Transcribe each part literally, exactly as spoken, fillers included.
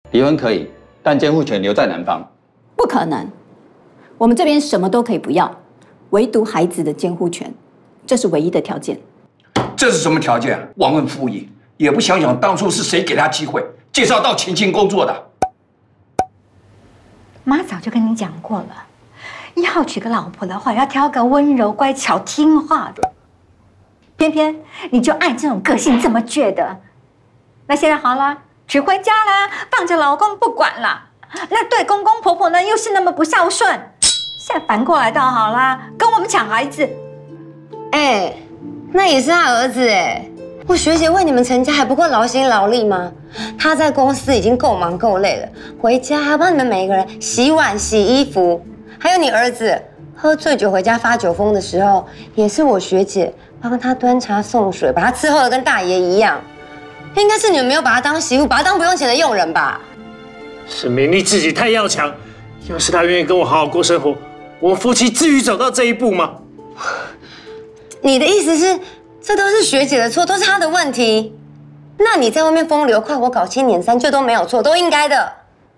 离婚可以，但监护权留在男方。 不可能，我们这边什么都可以不要，唯独孩子的监护权，这是唯一的条件。 这是什么条件啊？忘恩负义，也不想想当初是谁给他机会介绍到晴晴工作的。 妈早就跟你讲过了，要娶个老婆的话，要挑个温柔、乖巧、听话的。偏偏你就爱这种个性这么倔的。那现在好啦，娶回家啦，放着老公不管啦。那对公公婆婆呢，又是那么不孝顺。现在反过来倒好啦，跟我们抢孩子。 哎，那也是他儿子哎。我学姐为你们成家还不够劳心劳力吗？她在公司已经够忙够累了，回家还要帮你们每一个人洗碗、洗衣服。还有你儿子喝醉酒回家发酒疯的时候，也是我学姐帮他端茶送水，把他伺候的跟大爷一样。应该是你们没有把他当媳妇，把他当不用钱的佣人吧？ 是明丽自己太要强。要是她愿意跟我好好过生活，我们夫妻至于走到这一步吗？ 你的意思是？这都是学姐的错，都是她的问题。那你在外面风流快活搞七年三，就都没有错，都应该的。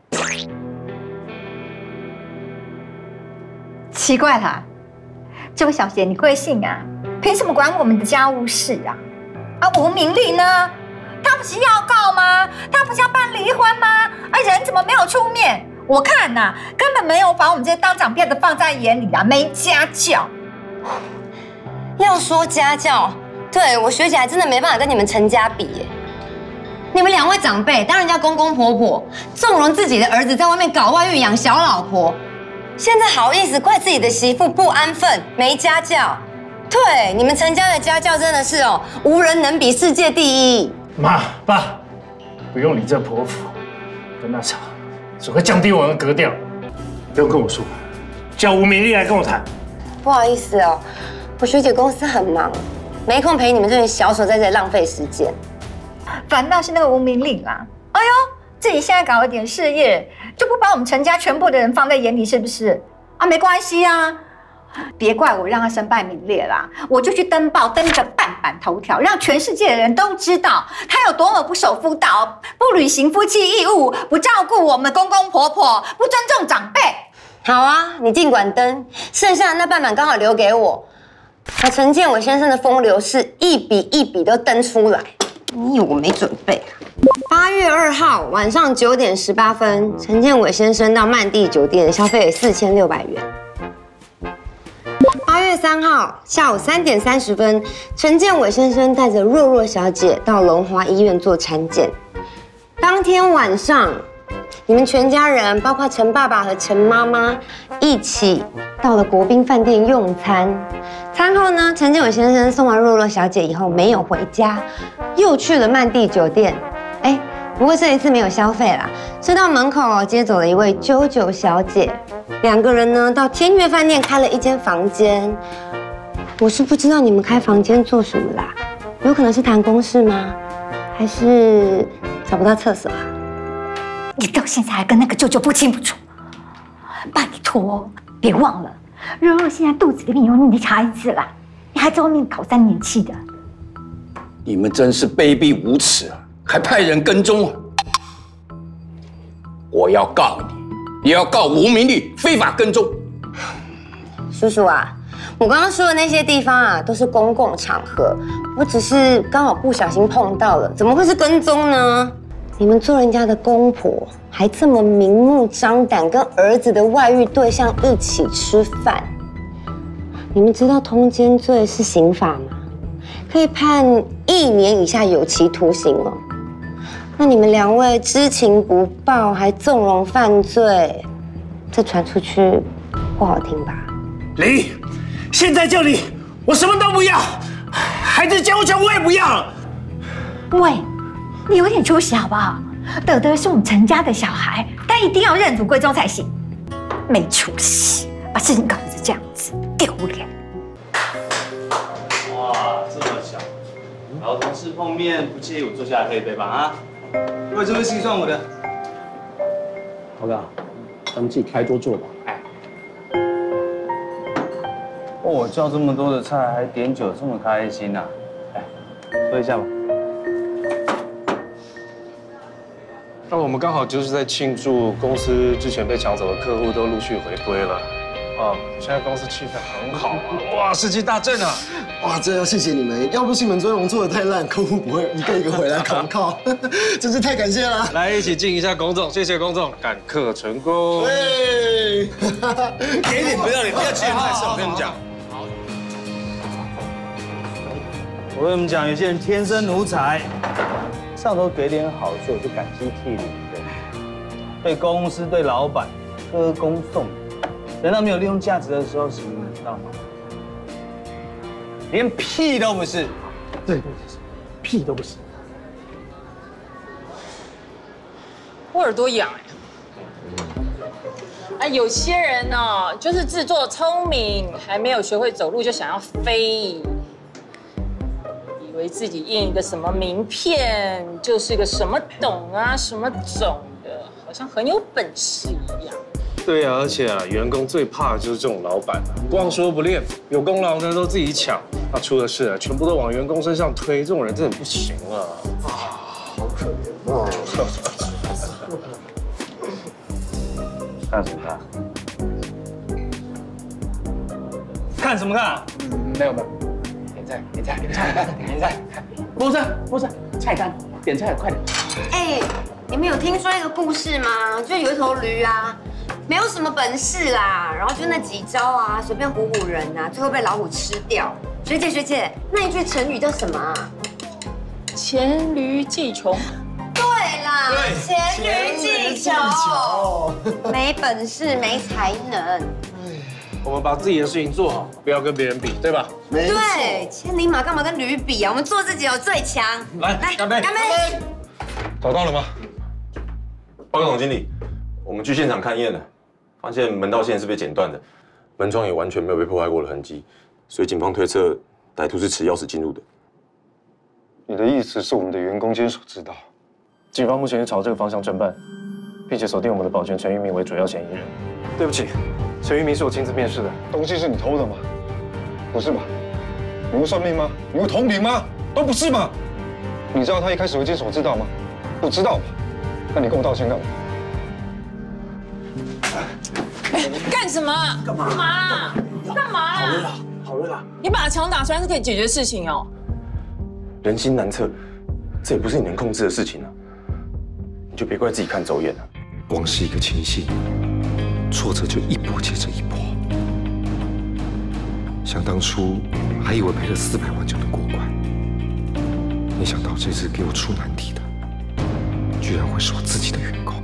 奇怪啦，这位小姐你贵姓啊？凭什么管我们的家务事啊？啊，吴明丽呢？她不是要告吗？她不是要办离婚吗？啊，人怎么没有出面？我看呐、啊，根本没有把我们这些当长辈的放在眼里啊，没家教。 要说家教。对我学姐还真的没办法跟你们陈家比耶。你们两位长辈当人家公公婆婆，纵容自己的儿子在外面搞外遇养小老婆，现在好意思怪自己的媳妇不安分、没家教？对，你们陈家的家教真的是哦，无人能比，世界第一。 妈爸，不用理这婆婆，跟她吵只会降低我的格调。不用跟我说，叫吴明丽来跟我谈。 不好意思哦，我学姐公司很忙。没空陪你们这群小手在这里浪费时间， 反倒是那个吴明令啦！哎呦，自己现在搞了点事业，就不把我们陈家全部的人放在眼里，是不是？啊，没关系啊，别怪我让他身败名裂啦，我就去登报，登个半版头条，让全世界的人都知道他有多么不守妇道，不履行夫妻义务，不照顾我们公公婆婆，不尊重长辈。 好啊，你尽管登，剩下的那半版刚好留给我。把陈建伟先生的风流事一笔一笔都登出来，你以为我没准备啊？八月二号晚上九点十八分，陈建伟先生到曼蒂酒店消费四千六百元。八月三号下午三点三十分，陈建伟先生带着若若小姐到龙华医院做产检。当天晚上，你们全家人，包括陈爸爸和陈妈妈，一起到了国宾饭店用餐。餐后呢，陈建伟先生送完若若小姐以后没有回家，又去了曼蒂酒店。哎，不过这一次没有消费啦，是到门口接走了一位啾啾小姐。两个人呢到天悦饭店开了一间房间。我是不知道你们开房间做什么啦，有可能是谈公事吗？还是找不到厕所啊？ 你到现在还跟那个舅舅不清不楚？拜托，别忘了。若若现在肚子里面有你的孩子了，你还在外面搞三年期的， 你们真是卑鄙无耻啊！还派人跟踪啊！我要告你，也要告吴明丽非法跟踪。 叔叔啊，我刚刚说的那些地方啊，都是公共场合，我只是刚好不小心碰到了，怎么会是跟踪呢？你们做人家的公婆，还这么明目张胆跟儿子的外遇对象一起吃饭，你们知道通奸罪是刑法吗？可以判一年以下有期徒刑哦。那你们两位知情不报，还纵容犯罪，这传出去不好听吧？ 离，现在就离，我什么都不要，孩子监护权我也不要。 喂。你有点出息好不好？得的是我们陈家的小孩，但一定要认祖归宗才行。没出息，把事情搞成这样子，丢脸！ 哇，这么巧，老同事碰面不介意我坐下来喝一杯吧？啊？喂，这杯西算我的。 老哥，咱们自己开桌坐吧。哎。 哦，我叫这么多的菜，还点酒，这么开心呐、啊？哎，喝一下吧。 那我们刚好就是在庆祝公司之前被抢走的客户都陆续回归了。啊，现在公司气氛很好啊！哇，士气大振啊！ 哇，这要谢谢你们，要不是你们追龙做的太烂，客户不会一个一个回来扛靠，真是太感谢了。 来，一起敬一下公众，谢谢公众，赶客成功。 对， 给脸不要脸，不要欠太少，我跟你讲。 我跟你们讲，有些人天生奴才，上头给点好处就感激涕零的，对公司对老板歌功颂德。 等到没有利用价值的时候，什么你知道吗？连屁都不是。 对对对，屁都不是。 我耳朵痒哎。啊，有些人呢、哦，就是自作聪明，还没有学会走路就想要飞，以为自己印一个什么名片就是个什么董啊、什么总的，好像很有本事一样。 对啊，而且啊，员工最怕的就是这种老板啊，光说不练，有功劳呢都自己抢，那出了事啊，全部都往员工身上推，这种人真的不行啊！啊，好可怜哦！ 看什么看？看什么看、啊？ 嗯，没有没有，点菜点菜点菜点菜，不是不是，菜单点菜快点！ 哎，你们有听说一个故事吗？就有一头驴啊。 没有什么本事啦，然后就那几招啊，随便唬唬人啊，最后被老虎吃掉。学姐学姐，那一句成语叫什么啊？ 黔驴技穷。 对啦，黔驴技穷。没本事，没才能。 我们把自己的事情做好，不要跟别人比，对吧？ 对，千里马干嘛跟驴比啊？我们做自己有最强。 来，来，干杯！ 干杯！ 找到了吗？报告总经理，我们去现场勘验了。 发现门道线是被剪断的，门窗也完全没有被破坏过的痕迹，所以警方推测歹徒是持钥匙进入的。 你的意思是我们的员工监所知道？ 警方目前是朝这个方向侦办，并且锁定我们的保全陈玉明为主要嫌疑人。对不起，陈玉明是我亲自面试的。 东西是你偷的吗？不是吧？你会算命吗？你会通灵吗？都不是嘛？你知道他一开始会监所知道吗？不知道吧？那你跟我道歉干嘛？ 干什么？干嘛？干嘛？干嘛？ 好了啦，好了啦！ 你把墙打穿是可以解决事情哦。 人心难测，这也不是你能控制的事情啊！你就别怪自己看走眼了。 光是一个情绪，挫折就一波接着一波。想当初还以为赔了四百万就能过关，没想到这次给我出难题的，居然会是我自己的员工。